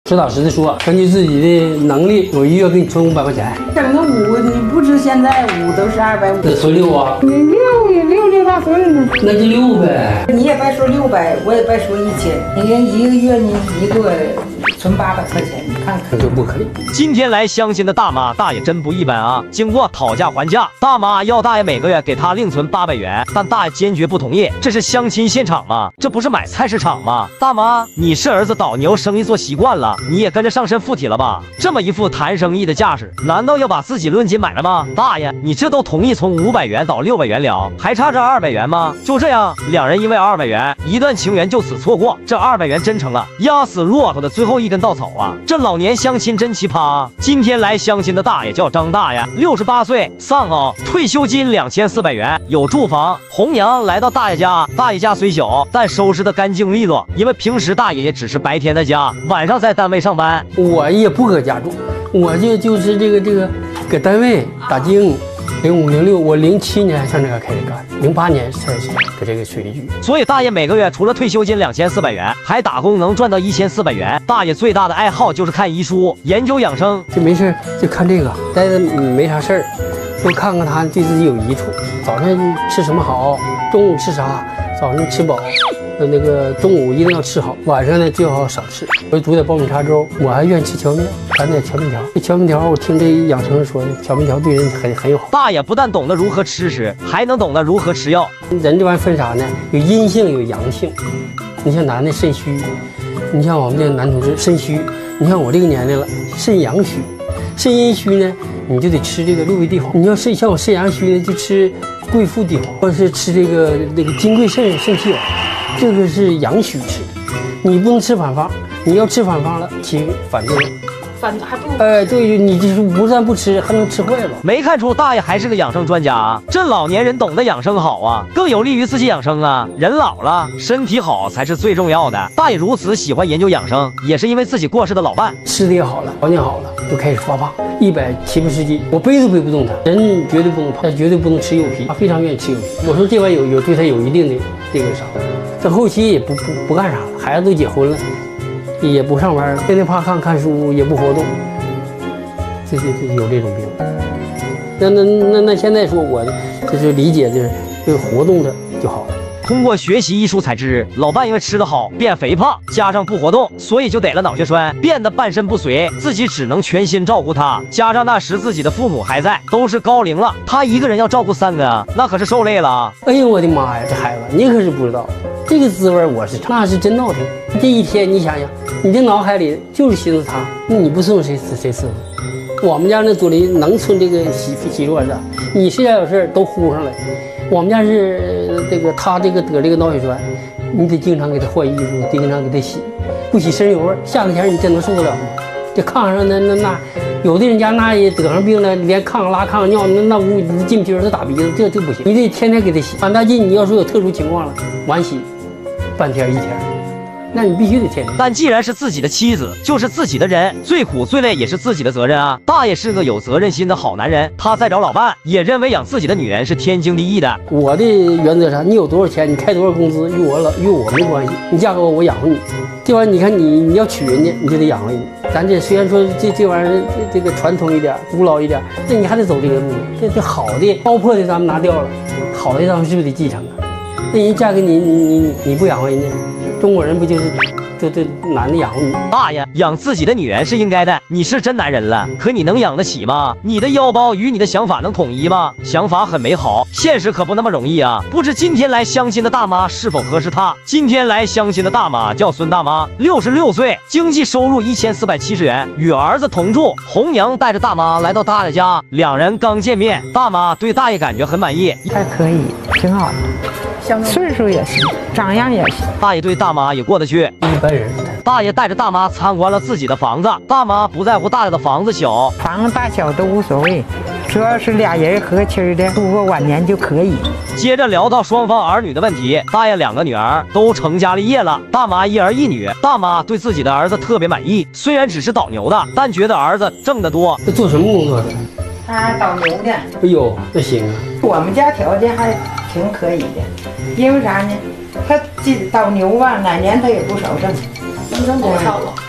实打实的说，根据自己的能力，我一月给你存500块钱。 整个5，你不止现在5都是250。 那存6啊？ 你6也6大存呢？ 那就6呗。 你也别说600，我也别说1000，你看一个月你一个存800块钱，你看看那就不可以。 今天来相亲的大妈，大爷真不一般啊！经过讨价还价，大妈要大爷每个月给她另存800元，但大爷坚决不同意。这是相亲现场吗？这不是买菜市场吗？大妈，你是儿子倒牛生意做习惯了，你也跟着上身附体了吧？这么一副谈生意的架势，难道要把自己论斤买卖吗？大爷，你这都同意从500元到600元了，还差这200元吗？就这样，两人因为200元，一段情缘就此错过。这200元真成了压死骆驼的最后一根稻草啊！这老年相亲真奇葩啊！今天来相亲的大爷叫张大爷，68岁，丧偶，退休金2400元，有住房。红娘来到大爷家，大爷家虽小，但收拾得干净利落，因为平时大爷也只是白天在家，晚上在单位上班。 我也不搁家住，我就是这个搁单位打更。05、06，我07年上这个开始干，08年才搁这个水利局。 所以大爷每个月除了退休金2400元，还打工能赚到1400元。大爷最大的爱好就是看医书，研究养生。 就没事就看这个，待着没啥事儿，多看看它对自己有益处。早上吃什么好，中午吃啥，早上吃饱。那个中午一定要吃好，晚上呢最好少吃。我煮点苞米碴粥，我还愿意吃荞面，擀点荞面条。这荞面条我听这养生说的，荞面条对人很有好。 大爷不但懂得如何吃，还能懂得如何吃药。 人这玩意分啥呢？有阴性有阳性。你像男的肾虚，你像我们这男同志肾虚，你像我这个年龄了肾阳虚，肾阴虚呢你就得吃这个六味地黄。你要是像我肾阳虚呢，就吃桂附地黄，或者是吃这个金匮肾气丸。这个是阳虚吃的，你不能吃反方，你要吃反方了起反作用， 还不对，你就是不但不吃，还能吃坏了。 没看出大爷还是个养生专家啊！这老年人懂得养生好啊，更有利于自己养生啊。人老了，身体好才是最重要的。大爷如此喜欢研究养生，也是因为自己过世的老伴吃的也好了，条件好了，就开始发胖，170、80斤，我背都背不动他。人绝对不能胖，他绝对不能吃柚皮，他非常愿意吃柚皮。我说这玩意有对他有一定的这个啥。这后期也不干啥了，孩子都结婚了，也不上班，天天怕看书，也不活动，这有这种病。那现在说我就是理解的，就是活动的就好了。 通过学习医书才知，老伴因为吃得好变肥胖，加上不活动，所以就得了脑血栓，变得半身不遂，自己只能全心照顾他。加上那时自己的父母还在，都是高龄了，他一个人要照顾3个啊，那可是受累了。 哎呦我的妈呀，这孩子你可是不知道，这个滋味我是那是真闹腾。这一天你想想，你的脑海里就是寻思他，你不伺候谁伺候？我们家那左邻能存这个喜弱的，你谁家有事都呼上来。我们家是他得这个脑血栓，你得经常给他换衣服，得经常给他洗，不洗身油下个钱你这能受得了吗？这炕上那有的人家那也得上病了，连炕拉炕尿那屋进不去他打鼻子，这不行，你得天天给他洗。反大劲，你要说有特殊情况了，晚洗半天1天。那你必须得天天。 但既然是自己的妻子，就是自己的人，最苦最累也是自己的责任啊。大爷是个有责任心的好男人，他再找老伴，也认为养自己的女人是天经地义的。 我的原则上，你有多少钱，你开多少工资，与我没关系。你嫁给我，我养活你。这玩意儿，你看你要娶人家，你就得养活人家。咱这虽然说这玩意儿这个传统一点，古老一点，那你还得走这个路。这好的糟粕的咱们拿掉了，好的咱们是不是得继承啊？那人嫁给你不养活人家？中国人不就是这男的养活女？ 大爷养自己的女人是应该的，你是真男人了。可你能养得起吗？你的腰包与你的想法能统一吗？想法很美好，现实可不那么容易啊！不知今天来相亲的大妈是否合适他？今天来相亲的大妈叫孙大妈，66岁，经济收入1470元，与儿子同住。红娘带着大妈来到大爷家，两人刚见面，大妈对大爷感觉很满意， 还可以，挺好的。岁数也行，长相也行， 大爷对大妈也过得去。 一般人， 大爷带着大妈参观了自己的房子，大妈不在乎大爷的房子小， 房子大小都无所谓，主要是俩人和气的，度过晚年就可以。 接着聊到双方儿女的问题，大爷2个女儿都成家立业了，大妈1儿1女。大妈对自己的儿子特别满意，虽然只是倒牛的，但觉得儿子挣得多。 这做什么工作的？ 他倒牛的。 哎呦，那行啊。 我们家条件还挺可以的，因为啥呢？他倒牛吧，哪年他也不少挣。 能挣多少了？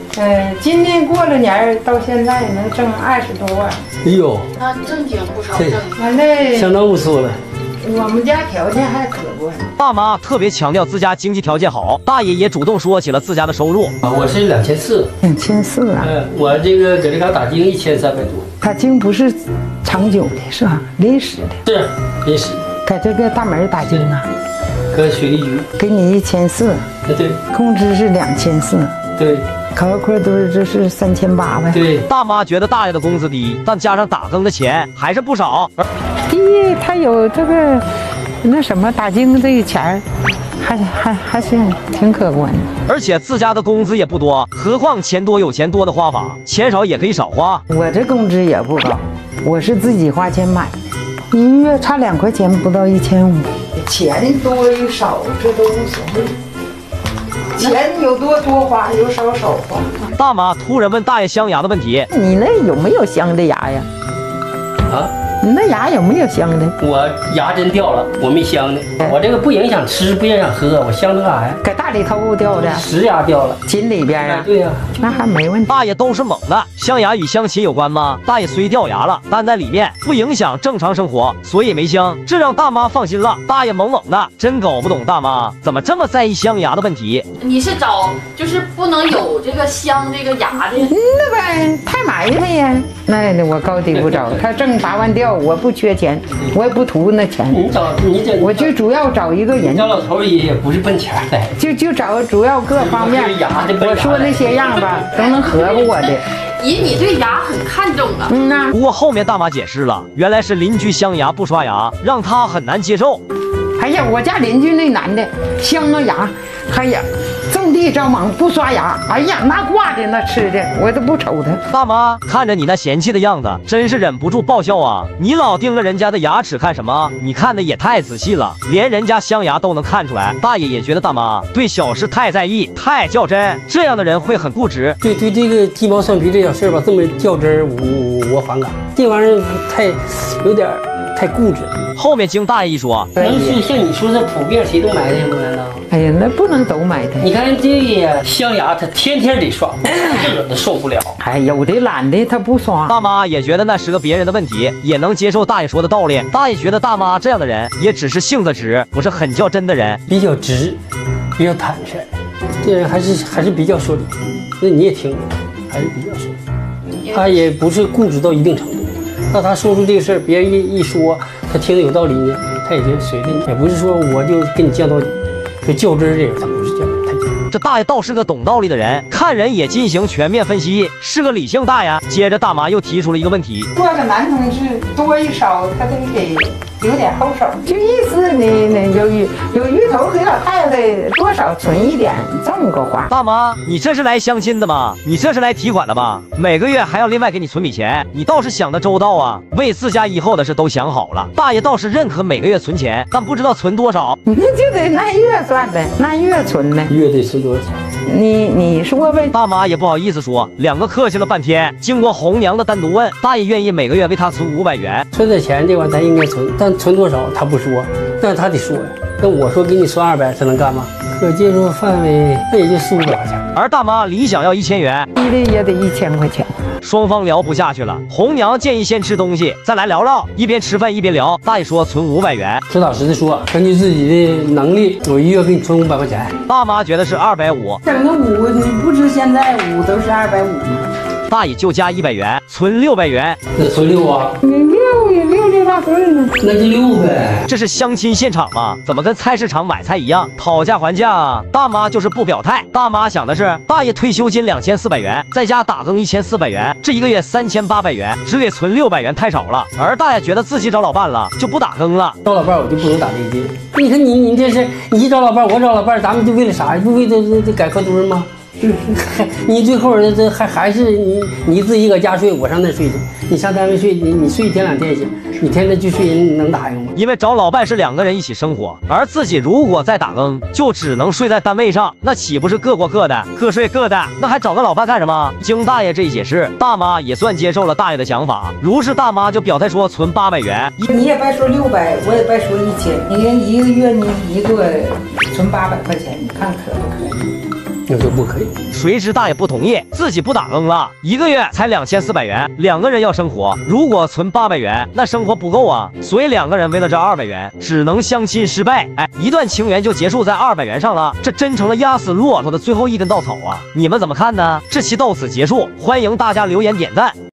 今年过了年儿到现在能挣20多万， 哎呦， 那正经不少对挣。 完了， 相当不错了。 我们家条件还可观。 大妈特别强调自家经济条件好，大爷也主动说起了自家的收入。 啊，我是2400， 2400啊， 我这个搁这嘎打精1300多， 它经不是长久的，是吧？临时的。 是临时， 搁这个大门打经啊， 搁水利局， 给你1400， 对工资是2400， 对考科都是这是3800呗。 对， 大妈觉得大爷的工资低，但加上打更的钱还是不少。 第一，他有这个那什么打经这个钱儿，还是挺可观的。 而且自家的工资也不多，何况钱多有钱多的花法，钱少也可以少花。 我这工资也不高，我是自己花钱买的，一月差2块钱，不到1500。钱多与少这都无所谓，钱有多花，有少花。 大妈突然问大爷镶牙的问题， 你那有没有镶的牙呀？ 啊。 你那牙有没有镶的？ 我牙真掉了，我没镶的。我这个不影响吃，不影响喝，我镶它干啥呀？ 搁大里头掉的， 实牙掉了， 筋里边啊。 对呀， 那还没问题。 大爷都是猛的，镶牙与镶亲有关吗？大爷虽掉牙了，但在里面不影响正常生活，所以没镶，这让大妈放心了。大爷猛的，真搞不懂大妈怎么这么在意镶牙的问题。 你是找就是不能有这个镶这个牙的， 那呗，太埋汰呀。那我高低不找，他挣8万掉，我不缺钱，我也不图那钱。我就主要找一个人。 找老头也不是奔钱来， 就找主要各方面。我说那些样吧，都能合乎我的。 姨，你对牙很看重啊。 呐。 不过后面大妈解释了，原来是邻居镶牙不刷牙，让她很难接受。 哎呀，我家邻居那男的镶了牙，哎呀，种地着忙不刷牙，哎呀，那挂的那吃的，我都不瞅他。 大妈看着你那嫌弃的样子，真是忍不住爆笑啊！你老盯着人家的牙齿看什么？你看的也太仔细了，连人家镶牙都能看出来。大爷也觉得大妈对小事太在意，太较真，这样的人会很固执。 对这个鸡毛蒜皮这小事吧，这么较真，我反感。这玩意儿有点太固执。 后面经大爷一说， 能是像你说这普遍谁都埋汰吗？难道？ 哎呀，那不能都埋汰。 你看这个镶牙，他天天得刷，这个都受不了。 哎，有的懒的他不刷。 大妈也觉得那是个别人的问题，也能接受大爷说的道理。大爷觉得大妈这样的人也只是性子直，不是很较真的人， 比较直，比较坦率，这人还是比较说理。那你也听，还是比较说理。他也不是固执到一定程度。那他说出这个事儿，别人一说，他听着有道理呢，他也就随着你，也不是说我就跟你犟到底。说较真这个，他不是犟，太犟。 这大爷倒是个懂道理的人，看人也进行全面分析，是个理性大爷。接着大妈又提出了一个问题： 做个男同志多与少，他得给留点后手，就意思你有鱼头给老太太多少存一点，这么个话。 大妈，你这是来相亲的吗？你这是来提款的吧？每个月还要另外给你存笔钱，你倒是想得周到啊！为自家以后的事都想好了。大爷倒是认可每个月存钱，但不知道存多少。 那就得按月算呗，按月存呗。 月得存多少钱？ 你说呗。 大妈也不好意思说，两个客气了半天。经过红娘的单独问，大爷愿意每个月为她存500元。 存点钱这玩意儿咱应该存，但存多少他不说，但他得说呀。那我说给你存200，他能干吗？可接受范围那也就400-500块钱。 而大妈理想要1000元， 低的也得1000块钱。 双方聊不下去了，红娘建议先吃东西，再来聊聊。一边吃饭一边聊，大爷说存500元。 实打实的说，根据自己的能力，我一月给你存500块钱。 大妈觉得是250， 整个5，你不知现在5都是250吗？ 大爷就加100元，存600元。 那存6啊？ 你6大份呢？ 那就6呗。 这是相亲现场吗？怎么跟菜市场买菜一样，讨价还价啊？大妈就是不表态。大妈想的是，大爷退休金2400元，再加打更1400元，这一个月3800元，只给存600元太少了。而大爷觉得自己找老伴了，就不打更了。 找老伴我就不能打这个劲。你看你这是你找老伴，我找老伴，咱们就为了啥？不为这改课墩吗？你最后这还是你自己搁家睡，我上那睡去。你上单位睡，你睡1天2天行，你天天去睡，人能答应吗？ 因为找老伴是2个人一起生活，而自己如果再打更，就只能睡在单位上，那岂不是各过各的，各睡各的？那还找个老伴干什么？经大爷这一解释，大妈也算接受了大爷的想法。如是大妈就表态说存800元。 你也别说600，我也别说1000，你一个月你一个存800块钱，你看可不可以？ 我说不可以。 谁知大爷不同意，自己不打更了，1个月才2400元，2个人要生活，如果存800元，那生活不够啊，所以2个人为了这200元，只能相亲失败。哎，一段情缘就结束在200元上了，这真成了压死骆驼的最后一根稻草啊！你们怎么看呢？这期到此结束，欢迎大家留言点赞。